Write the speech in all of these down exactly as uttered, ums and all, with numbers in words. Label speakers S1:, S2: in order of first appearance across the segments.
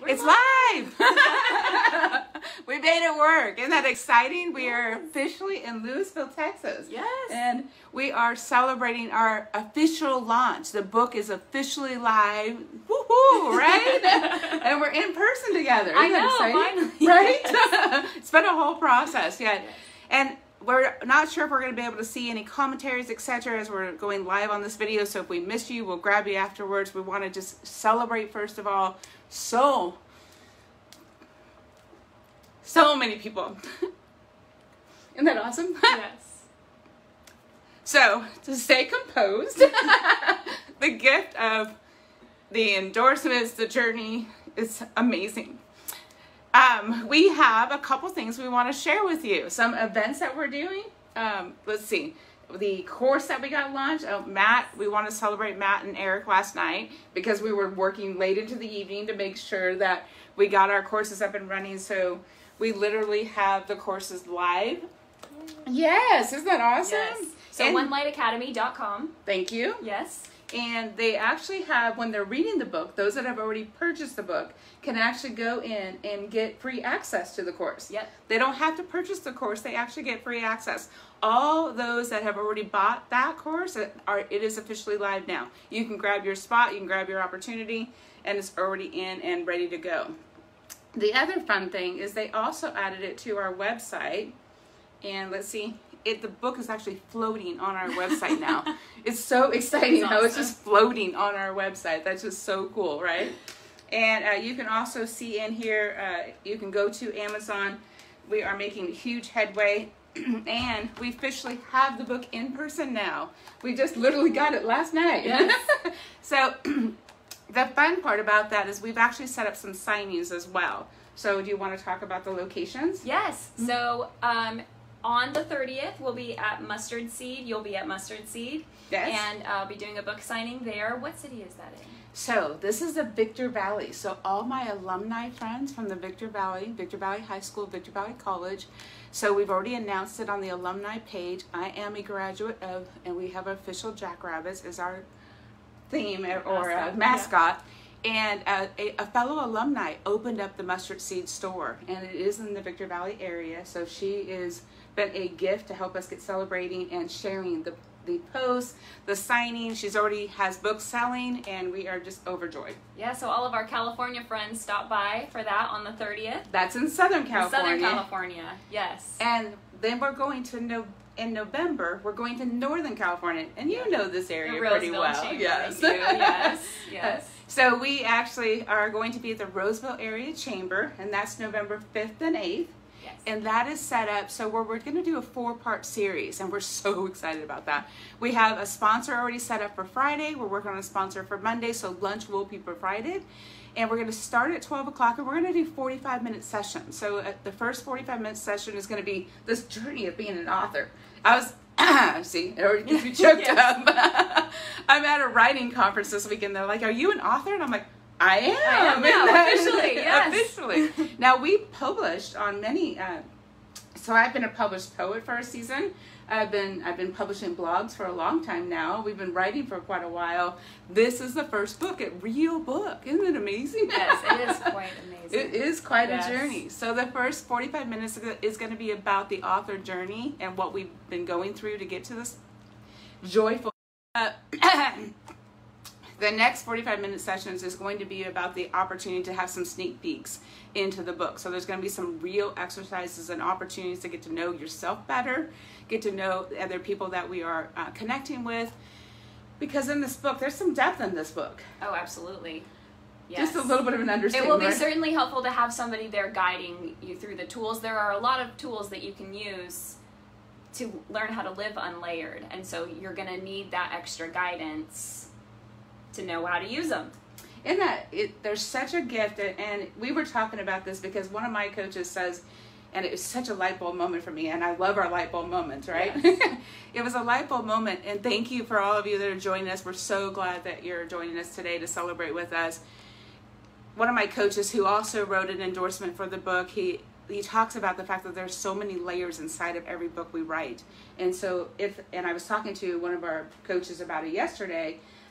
S1: We're
S2: It's
S1: live.
S2: live. We made it work. Isn't that exciting? We yes. are officially in Louisville, Texas.
S1: Yes.
S2: And we are celebrating our official launch. The book is officially live. Woohoo, right? And we're in person together. Isn't
S1: I know,
S2: that exciting?
S1: finally.
S2: Right?
S1: Yes.
S2: It's been a whole process. Yeah.
S1: Yes.
S2: And we're not sure if we're going to be able to see any commentaries, et cetera, as we're going live on this video. So if we miss you, we'll grab you afterwards. We want to just celebrate, first of all, so, so many people. Isn't that awesome?
S1: Yes.
S2: So, to stay composed, the gift of the endorsements, the journey, is amazing. Um, we have a couple things we want to share with you. Some events that we're doing. Um, let's see. The course that we got launched. Oh, Matt, we want to celebrate Matt and Eric last night because we were working late into the evening to make sure that we got our courses up and running. So we literally have the courses live. Yes, isn't that awesome?
S1: Yes. So
S2: and,
S1: one light academy dot com.
S2: Thank you.
S1: Yes.
S2: And they actually have, when they're reading the book, those that have already purchased the book can actually go in and get free access to the course.
S1: Yep.
S2: They don't have to purchase the course. They actually get free access. All those that have already bought that course, are it is officially live now. You can grab your spot, you can grab your opportunity, and it's already in and ready to go. The other fun thing is they also added it to our website. And let's see. It, the book is actually floating on our website now. It's so exciting
S1: That's
S2: how
S1: awesome.
S2: it's just floating on our website. That's just so cool, right? And uh, you can also see in here, uh, you can go to Amazon. We are making huge headway. And we officially have the book in person now. We just literally got it last night.
S1: Yes.
S2: So the fun part about that is we've actually set up some signings as well. So do you want to talk about the locations?
S1: Yes. So um, on the thirtieth, we'll be at Mustard Seed. You'll be at Mustard Seed.
S2: Yes.
S1: And I'll be doing a book signing there. What city is that in?
S2: So this is the Victor Valley. So all my alumni friends from the Victor Valley, Victor Valley High School, Victor Valley College. So we've already announced it on the alumni page. I am a graduate of, and we have official Jackrabbits as our theme or uh, mascot. And uh, a, a fellow alumni opened up the Mustard Seed store, and it is in the Victor Valley area. So she is been a gift to help us get celebrating and sharing the the posts, the signing. She's already has books selling, and we are just overjoyed.
S1: Yeah, so all of our California friends stop by for that on the thirtieth.
S2: That's in Southern California.
S1: In Southern California, yes.
S2: And then we're going to no in November. We're going to Northern California, and you know this area pretty well.
S1: Chamber,
S2: yes,
S1: yes, yes.
S2: So we actually are going to be at the Roseville Area Chamber, and that's November fifth and eighth.
S1: Yes.
S2: And that is set up, so we're, we're going to do a four-part series, and we're so excited about that. We have a sponsor already set up for Friday. We're working on a sponsor for Monday, so lunch will be provided. And we're going to start at twelve o'clock, and we're going to do forty-five minute sessions. So uh, the first forty-five minute session is going to be this journey of being an author. I was, see, it already gets me choked
S1: Yes.
S2: up. I'm at a writing conference this weekend. They're like, are you an author? And I'm like, I am.
S1: I am now, officially, yes.
S2: Officially. Now, we published on many, uh, so I've been a published poet for a season. I've been I've been publishing blogs for a long time now. We've been writing for quite a while. This is the first book, a real book. Isn't it amazing?
S1: Yes, it is quite amazing.
S2: It is quite
S1: Yes.
S2: a journey. So the first forty-five minutes is going to be about the author journey and what we've been going through to get to this joyful. Uh, The next forty-five minute sessions is going to be about the opportunity to have some sneak peeks into the book. So there's going to be some real exercises and opportunities to get to know yourself better, get to know other people that we are uh, connecting with. Because in this book, there's some depth in this book.
S1: Oh, absolutely. Yes.
S2: Just a little bit of an
S1: It
S2: understanding.
S1: will be
S2: right?
S1: certainly helpful to have somebody there guiding you through the tools. There are a lot of tools that you can use to learn how to live unlayered. And so you're going to need that extra guidance to know how to use them.
S2: In that, it, there's such a gift, and we were talking about this because one of my coaches says, and it was such a light bulb moment for me, and I love our light bulb moments, right? Yes. It was a light bulb moment, and thank you for all of you that are joining us. We're so glad that you're joining us today to celebrate with us. One of my coaches who also wrote an endorsement for the book, he he talks about the fact that there's so many layers inside of every book we write. And so if, and I was talking to one of our coaches about it yesterday,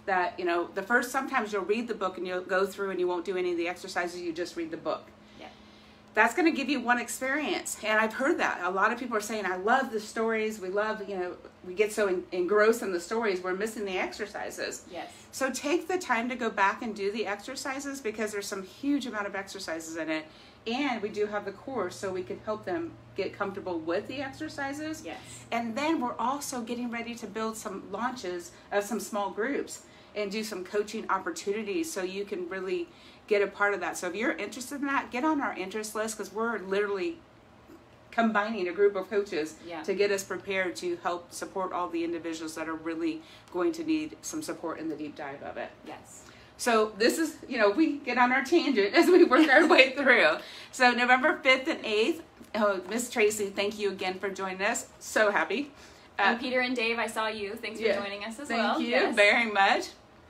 S2: that, you know, the first, sometimes you'll read the book and you'll go through and you won't do any of the exercises, you just read the book.
S1: Yeah.
S2: That's going to give you one experience. And I've heard that. A lot of people are saying, I love the stories. We love, you know, we get so en- engrossed in the stories, we're missing the exercises.
S1: Yes.
S2: So take the time to go back and do the exercises, because there's some huge amount of exercises in it. And we do have the course, so we can help them get comfortable with the exercises.
S1: Yes.
S2: And then we're also getting ready to build some launches of some small groups and do some coaching opportunities, so you can really get a part of that. So if you're interested in that, get on our interest list, because we're literally combining a group of coaches
S1: Yeah.
S2: to get us prepared to help support all the individuals that are really going to need some support in the deep dive of it.
S1: Yes.
S2: So this is, you know, we get on our tangent as we work our way through. So November fifth and eighth, oh, Miss Tracy, thank you again for joining us. So happy. Uh,
S1: And Peter and Dave, I saw you. Thanks for
S2: yeah.
S1: joining us as
S2: Thank
S1: well.
S2: you
S1: Yes.
S2: very much.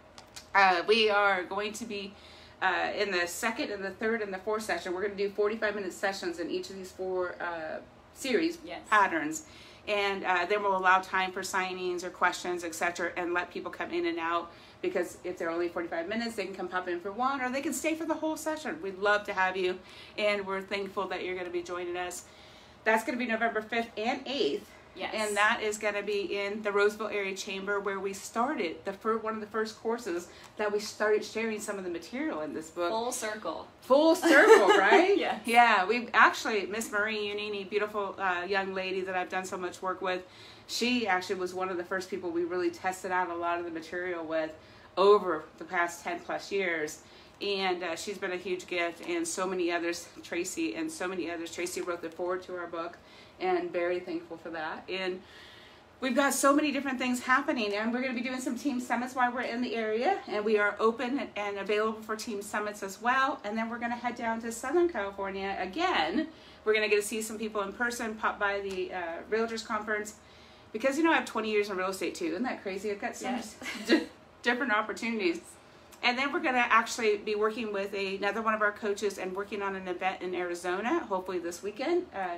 S2: Uh, we are going to be uh, in the second and the third and the fourth session. We're going to do forty-five minute sessions in each of these four uh, series
S1: Yes.
S2: patterns. And uh, then we'll allow time for signings or questions, et cetera, and let people come in and out, because if they're only forty-five minutes, they can come pop in for one, or they can stay for the whole session. We'd love to have you, and we're thankful that you're going to be joining us. That's going to be November fifth and eighth.
S1: Yes.
S2: And that is going to be in the Roseville Area Chamber, where we started the first, one of the first courses that we started sharing some of the material in this book.
S1: Full circle.
S2: Full circle, right?
S1: Yes.
S2: Yeah, we actually, Miss Marie Unini, beautiful uh, young lady that I've done so much work with, she actually was one of the first people we really tested out a lot of the material with over the past ten plus years. And uh, she's been a huge gift, and so many others, Tracy and so many others. Tracy wrote the foreword to our book, and very thankful for that. And we've got so many different things happening, and we're going to be doing some team summits while we're in the area, and we are open and, and available for team summits as well. And then we're going to head down to Southern California again. We're going to get to see some people in person, pop by the uh, Realtors Conference, because, you know, I have twenty years in real estate too. Isn't that crazy? I've got so
S1: Yes.
S2: many different opportunities. And then we're going to actually be working with a, another one of our coaches and working on an event in Arizona, hopefully this weekend. Uh,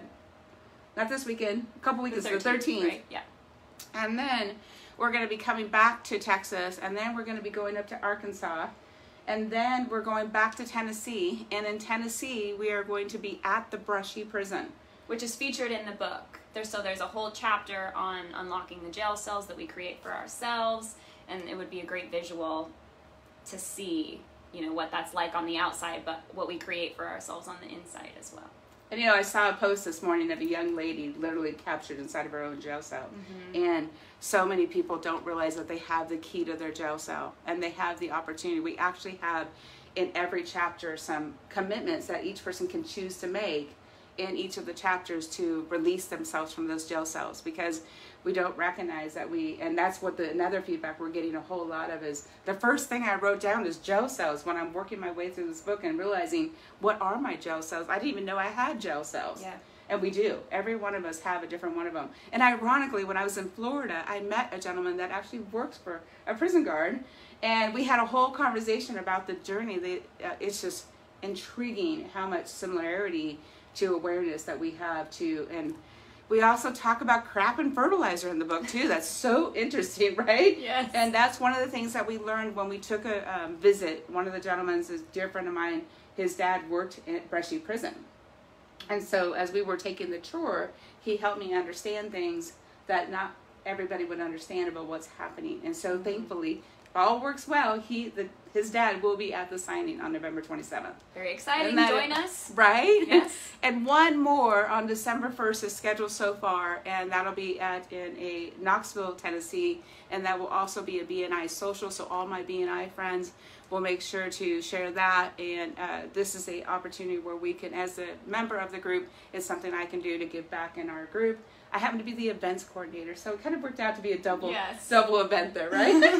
S2: not this weekend, a couple weekends, the thirteenth.
S1: Right? Yeah.
S2: And then we're going to be coming back to Texas, and then we're going to be going up to Arkansas, and then we're going back to Tennessee. And in Tennessee, we are going to be at the Brushy Prison,
S1: Which is featured in the book. There's, so there's a whole chapter on unlocking the jail cells that we create for ourselves, and it would be a great visual to see, you know, what that's like on the outside, but what we create for ourselves on the inside as well.
S2: And, you know, I saw a post this morning of a young lady literally captured inside of her own jail cell. Mm-hmm. And so many people don't realize that they have the key to their jail cell, and they have the opportunity. We actually have in every chapter some commitments that each person can choose to make in each of the chapters to release themselves from those jail cells, because we don't recognize that we, and that's what the another feedback we're getting a whole lot of is the first thing I wrote down is jail cells when I'm working my way through this book and realizing, what are my jail cells? I didn't even know I had jail cells.
S1: Yeah.
S2: And we do. Every one of us have a different one of them. And ironically, when I was in Florida, I met a gentleman that actually works for a prison guard, and we had a whole conversation about the journey. They, uh, it's just intriguing how much similarity to awareness that we have too. And we also talk about crap and fertilizer in the book too. That's so interesting, right?
S1: Yes.
S2: And that's one of the things that we learned when we took a um, visit. One of the gentlemen is a dear friend of mine. His dad worked at Brushy Prison. And so as we were taking the tour, he helped me understand things that not everybody would understand about what's happening. And so thankfully, if all works well, he the his dad will be at the signing on November twenty-seventh.
S1: Very exciting.
S2: That,
S1: Join us.
S2: Right?
S1: Yes.
S2: And one more on December first is scheduled so far, and that'll be at in a Knoxville, Tennessee, and that will also be a B N I social, so all my B N I friends will make sure to share that. And uh, this is a opportunity where we can, as a member of the group, it's something I can do to give back in our group. I happen to be the events coordinator, so it kind of worked out to be a double
S1: Yes.
S2: double event there, right?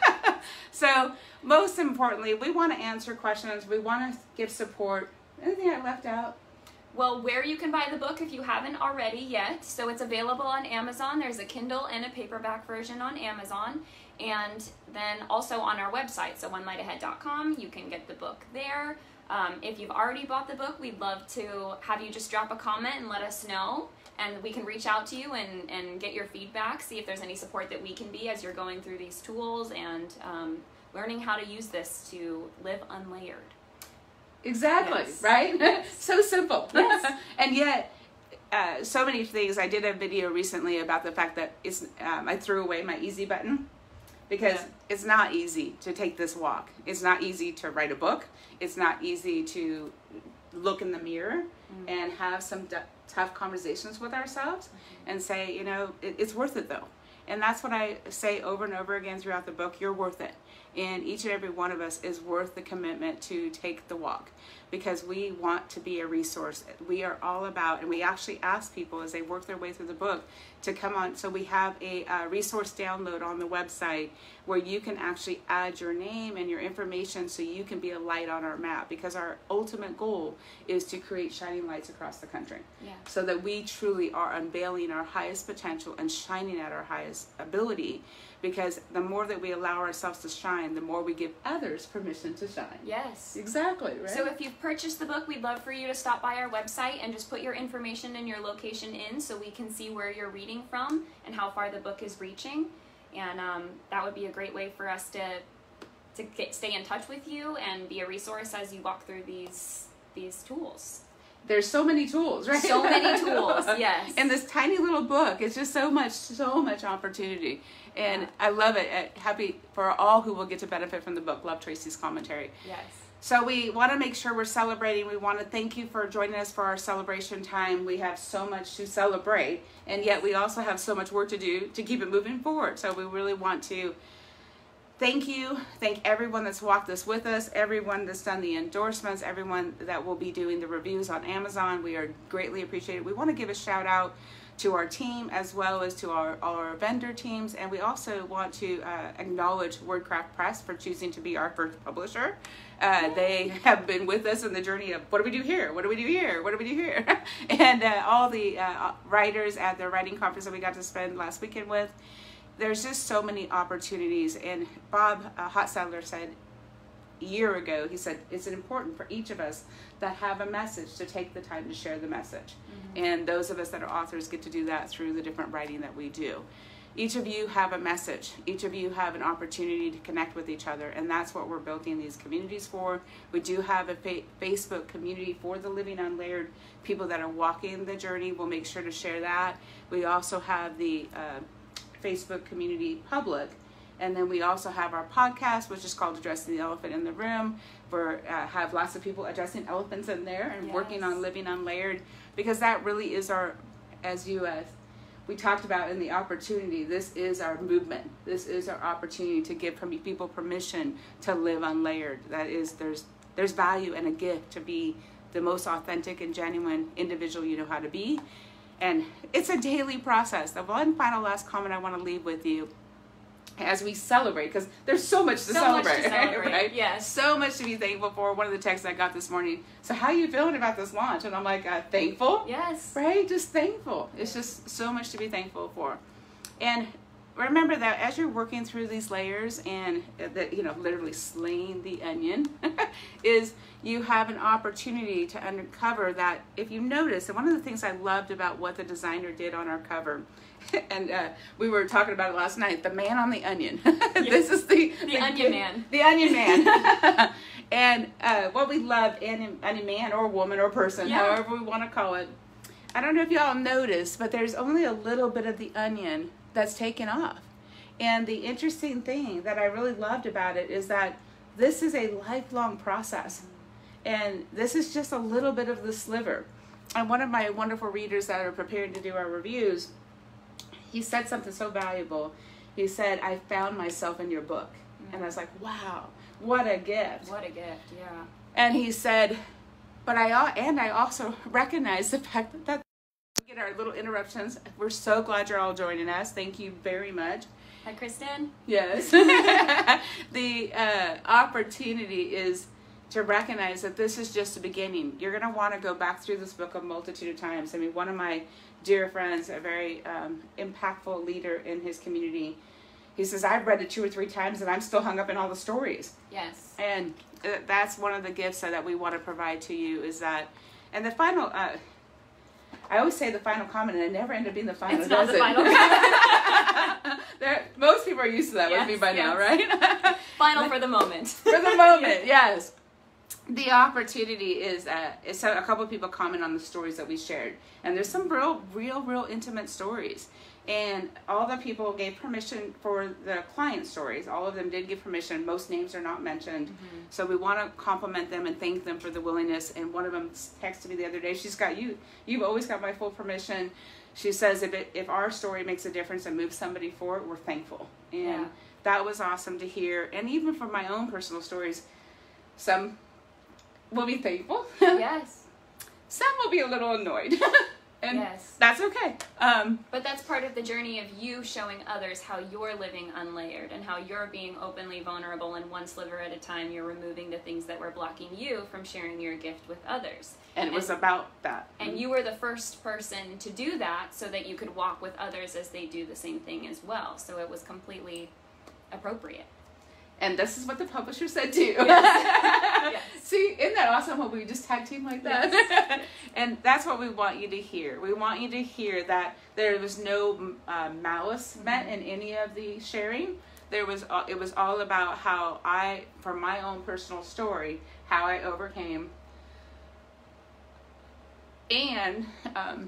S2: So most importantly, we want to answer questions. We want to give support. Anything I left out?
S1: Well, where you can buy the book if you haven't already yet. So it's available on Amazon. There's a Kindle and a paperback version on Amazon. And then also on our website, so one light ahead dot com, you can get the book there. Um, if you've already bought the book, we'd love to have you just drop a comment and let us know. And we can reach out to you and, and get your feedback, see if there's any support that we can be as you're going through these tools and um, learning how to use this to live unlayered.
S2: Exactly,
S1: Yes.
S2: right?
S1: Yes.
S2: So simple.
S1: Yes.
S2: And yet, uh, so many things. I did a video recently about the fact that it's, um, I threw away my easy button because
S1: Yeah.
S2: it's not easy to take this walk. It's not easy to write a book. It's not easy to look in the mirror mm-hmm. and have some d- tough conversations with ourselves mm-hmm. and say, you know, it, it's worth it though. And that's what I say over and over again throughout the book. You're worth it. And each and every one of us is worth the commitment to take the walk, because we want to be a resource. We are all about, and we actually ask people as they work their way through the book to come on. So we have a, a resource download on the website where you can actually add your name and your information so you can be a light on our map, because our ultimate goal is to create shining lights across the country.
S1: Yeah.
S2: So that we truly are unveiling our highest potential and shining at our highest ability. Because the more that we allow ourselves to shine, the more we give others permission to shine.
S1: Yes.
S2: Exactly, right?
S1: So if you've purchased the book, we'd love for you to stop by our website and just put your information and your location in so we can see where you're reading from and how far the book is reaching. And um, that would be a great way for us to to get, stay in touch with you and be a resource as you walk through these these tools.
S2: There's so many tools, right?
S1: So many tools, yes.
S2: In this tiny little book, it's just so much, so much opportunity. And yeah. I love it. Uh, happy for all who will get to benefit from the book. Love Tracy's commentary.
S1: Yes.
S2: So we want to make sure we're celebrating. We want to thank you for joining us for our celebration time. We have so much to celebrate, and yet we also have so much work to do to keep it moving forward. So we really want to thank you. Thank everyone that's walked this with us, everyone that's done the endorsements, everyone that will be doing the reviews on Amazon. We are greatly appreciated. We want to give a shout out to our team as well as to our, our vendor teams, and we also want to uh, acknowledge Wordcraft Press for choosing to be our first publisher. Uh, they have been with us in the journey of what do we do here, what do we do here, what do we do here, and uh, all the uh, writers at the writing conference that we got to spend last weekend with. There's just so many opportunities, and Bob uh, Hotsadler said a year ago, he said, it's important for each of us that have a message to take the time to share the message. Mm-hmm. And those of us that are authors get to do that through the different writing that we do. Each of you have a message. Each of you have an opportunity to connect with each other, and that's what we're building these communities for. We do have a fa- Facebook community for the Living Unlayered people that are walking the journey. We'll make sure to share that. We also have the uh, Facebook community public. And then we also have our podcast, which is called Addressing the Elephant in the Room. We uh, have lots of people addressing elephants in there and
S1: yes.
S2: working on living unlayered, because that really is our, as you uh, we talked about in the opportunity, this is our movement. This is our opportunity to give people permission to live unlayered. That is, there's there's value and a gift to be the most authentic and genuine individual you know how to be. And it's a daily process. The one final last comment I want to leave with you as we celebrate, because there's so much to
S1: so
S2: celebrate,
S1: much to celebrate.
S2: right?
S1: Yes.
S2: So much to be thankful for. One of the texts I got this morning, so how are you feeling about this launch? And I'm like, uh, thankful.
S1: Yes.
S2: Right? Just thankful. It's just so much to be thankful for. And remember that as you're working through these layers and that, you know, literally slaying the onion, is you have an opportunity to uncover that. If you notice, and one of the things I loved about what the designer did on our cover, and uh, we were talking about it last night, the man on the onion. This is the,
S1: the,
S2: the
S1: onion man.
S2: The onion man. And uh, what we love, onion, onion man or woman or person,
S1: yeah.
S2: however we want to call it. I don't know if y'all noticed, but there's only a little bit of the onion that's taken off. And the interesting thing that I really loved about it is that this is a lifelong process. And this is just a little bit of the sliver. And one of my wonderful readers that are preparing to do our reviews, he said something so valuable. He said, I found myself in your book. Mm-hmm. And I was like, wow, what a gift.
S1: What a gift, yeah.
S2: And he said, but I, and I also recognize the fact that, that we get our little interruptions. We're so glad you're all joining us. Thank you very much.
S1: Hi, Kristen.
S2: Yes. The uh, opportunity is to recognize that this is just the beginning. You're going to want to go back through this book a multitude of times. I mean, one of my dear friends, a very um, impactful leader in his community, he says, I've read it two or three times and I'm still hung up in all the stories.
S1: Yes.
S2: And uh, that's one of the gifts that we want to provide to you is that, and the final, uh, I always say the final comment, and it never ended up being the final.
S1: It's not
S2: does
S1: the
S2: it?
S1: final comment.
S2: There, most people are used to that
S1: Yes,
S2: with me by
S1: yes.
S2: now, right?
S1: Final for the moment.
S2: For the moment, yes. The opportunity is, uh, is so a couple of people comment on the stories that we shared, and there's some real, real, real intimate stories. And all the people gave permission for the client stories. All of them did give permission. Most names are not mentioned. Mm-hmm. So we want to compliment them and thank them for the willingness. And one of them texted me the other day. She's got you. You've always got my full permission. She says if it, if our story makes a difference and moves somebody forward, we're thankful. And
S1: yeah.
S2: that was awesome to hear. And even from my own personal stories, some will be thankful.
S1: Yes.
S2: Some will be a little annoyed. And
S1: yes.
S2: that's okay. Um,
S1: but that's part of the journey of you showing others how you're living unlayered and how you're being openly vulnerable, and one sliver at a time you're removing the things that were blocking you from sharing your gift with others.
S2: And it and, was about that.
S1: And you were the first person to do that so that you could walk with others as they do the same thing as well. So it was completely appropriate.
S2: And this is what the publisher said too.
S1: Yes. Yes.
S2: See, isn't that awesome when we just tag team like that? Yes. And that's what we want you to hear. We want you to hear that there was no uh, malice mm-hmm. meant in any of the sharing. There was, uh, it was all about how I, from my own personal story, how I overcame, and um,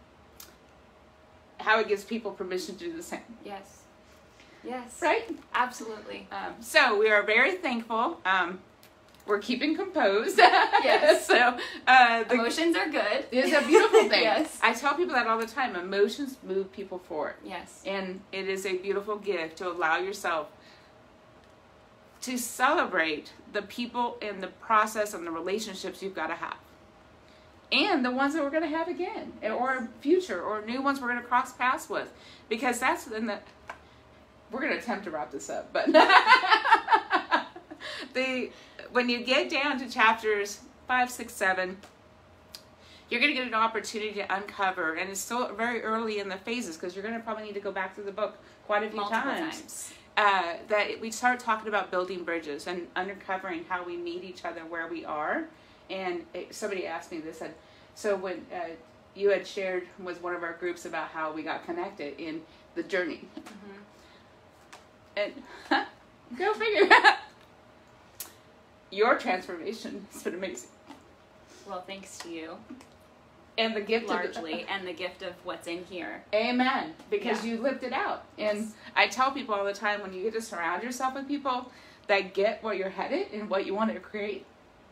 S2: how it gives people permission to do the same.
S1: Yes. Yes.
S2: Right?
S1: Absolutely.
S2: Um, so we are very thankful. Um, we're keeping composed.
S1: Yes.
S2: So uh, the,
S1: emotions are good.
S2: It's a beautiful thing.
S1: Yes.
S2: I tell people that all the time. Emotions move people forward.
S1: Yes.
S2: And it is a beautiful gift to allow yourself to celebrate the people and the process and the relationships you've got to have. And the ones that we're going to have again. Yes. Or future or new ones we're going to cross paths with. Because that's in the... We're going to attempt to wrap this up, but the when you get down to chapters five, six, seven, you're going to get an opportunity to uncover, and it's still very early in the phases because you're going to probably need to go back through the book quite a few
S1: Multiple
S2: times.
S1: times.
S2: Uh, that we start talking about building bridges and uncovering how we meet each other where we are. And it, somebody asked me this, said, so when uh, you had shared with one of our groups about how we got connected in the journey. Mm-hmm. And go figure. Your transformation has been amazing.
S1: Well, thanks to you.
S2: And the gift
S1: largely,
S2: of the,
S1: and the gift of what's in here.
S2: Amen. Because yeah. you lived it out.
S1: Yes.
S2: And I tell people all the time, when you get to surround yourself with people that get where you're headed and what you want to create,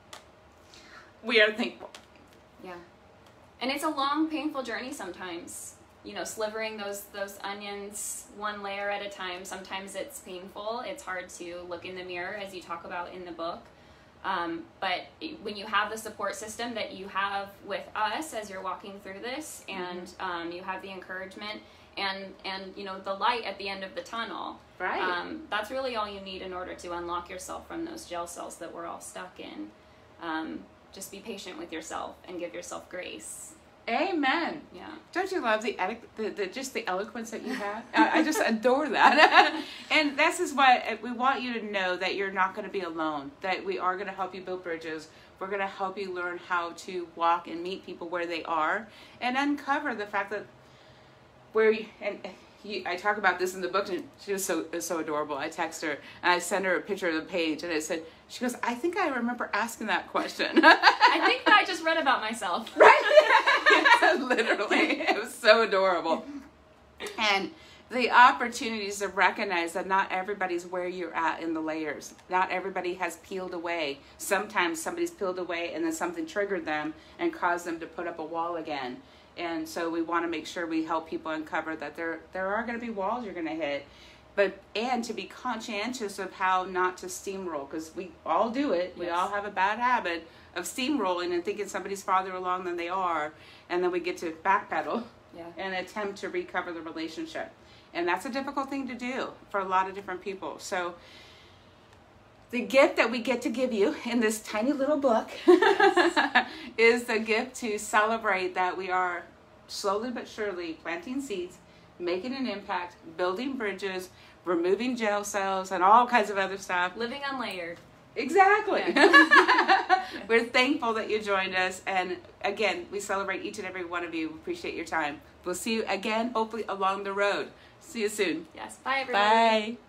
S2: we are thankful.
S1: Yeah. And it's a long, painful journey sometimes. You know, slivering those those onions one layer at a time. Sometimes it's painful. It's hard to look in the mirror, as you talk about in the book. Um, but when you have the support system that you have with us as you're walking through this, and mm-hmm. um, you have the encouragement and and you know the light at the end of the tunnel,
S2: right?
S1: Um, that's really all you need in order to unlock yourself from those jail cells that we're all stuck in. Um, just be patient with yourself and give yourself grace.
S2: Amen.
S1: Yeah.
S2: Don't you love the, the, the just the eloquence that you have? I, I just adore that. And this is what we want you to know, that you're not going to be alone. That we are going to help you build bridges. We're going to help you learn how to walk and meet people where they are, and uncover the fact that where you, and you, I talk about this in the book, and she was so so adorable. I text her and I sent her a picture of the page, and I said, she goes, I think I remember asking that question.
S1: I think that I just read about myself.
S2: Right? Literally. It was so adorable. And the opportunities to recognize that not everybody's where you're at in the layers. Not everybody has peeled away. Sometimes somebody's peeled away and then something triggered them and caused them to put up a wall again. And so we want to make sure we help people uncover that there there are going to be walls you're going to hit. But and to be conscientious of how not to steamroll, because we all do it. Yes. We all have a bad habit of steamrolling and thinking somebody's farther along than they are, and then we get to backpedal
S1: yeah.
S2: and attempt to recover the relationship. And that's a difficult thing to do for a lot of different people. So the gift that we get to give you in this tiny little book yes. is the gift to celebrate that we are slowly but surely planting seeds, making an impact, building bridges, removing jail cells, and all kinds of other stuff.
S1: Living unlayered.
S2: Exactly.
S1: Yeah.
S2: We're thankful that you joined us. And again, we celebrate each and every one of you. We appreciate your time. We'll see you again, hopefully along the road. See you soon.
S1: Yes. Bye, everybody.
S2: Bye.